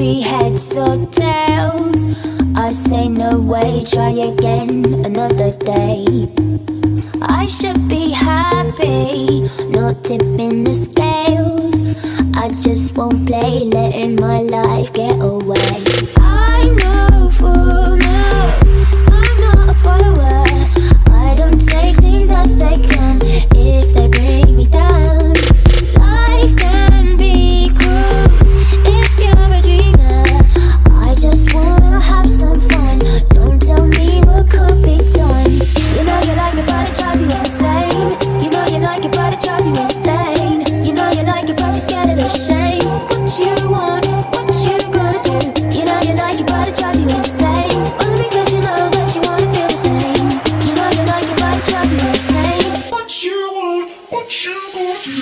be heads or tails. I say no way, try again another day. I should be happy, not tipping the scales. I just won't play, letting my life get away. I'm no fool, no, I'm not a follower. I don't take things as they come if they bring me down. Life can be cruel if you're a dreamer. I just wanna have some fun, don't tell me what could be done. You know you like it but it drives you insane. You know you like it but it drives you insane. You know you like it but you're scared of the shame. What you want, what you gonna do? You know you like it but it drives you insane. Follow me cause you know that you wanna feel the same. You know you like it but it drives you insane. What you want, what you gonna do?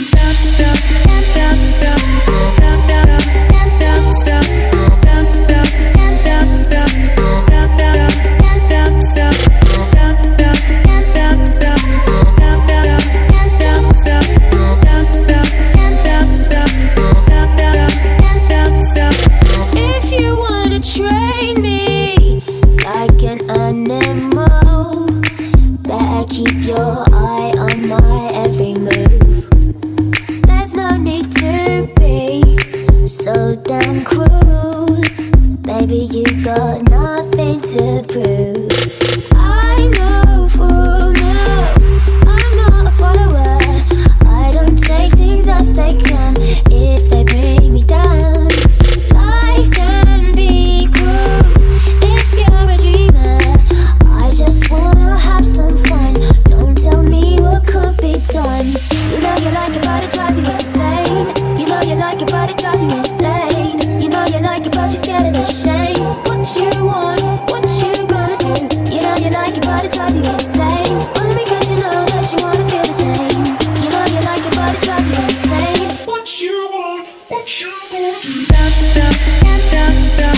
If you wanna train me like an animal, better keep your eye on my every move. There's no need to be so damn cruel. Baby, you got nothing to prove. I'm no fool, no, I'm not a follower. I don't take things as they come if they bring me down. Life can be cruel if you're a dreamer. I just wanna have some fun, don't tell me what could be done. You know you like it but it drives you insane. You know you like it but it drives you insane. You know you like it but you're scared of the shame. What you want, what you gonna do? You know you like it but it drives you insane. Follow me cause you know that you wanna feel the same. You know you like it but it drives you insane. What you want, what you gonna do?